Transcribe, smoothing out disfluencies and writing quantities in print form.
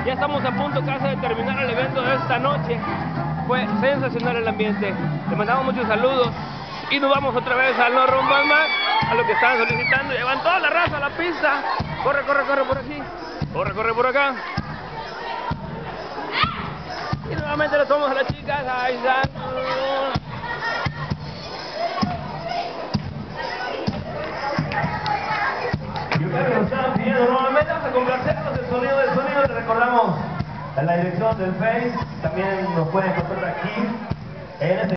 Ya estamos a punto casi de terminar el evento de esta noche. Fue sensacional el ambiente. Les mandamos muchos saludos. Y nos vamos otra vez al No Rompas Más, a lo que estaban solicitando. Llevan toda la raza a la pista. Corre, corre, corre por aquí. Corre, corre por acá. Y nuevamente le tomamos a las chicas. Ahí están. Y ustedes nos están pidiendo nuevamente. Vamos a complacernos el sonido del sonido. Les recordamos la dirección del Face. También nos pueden encontrar aquí en este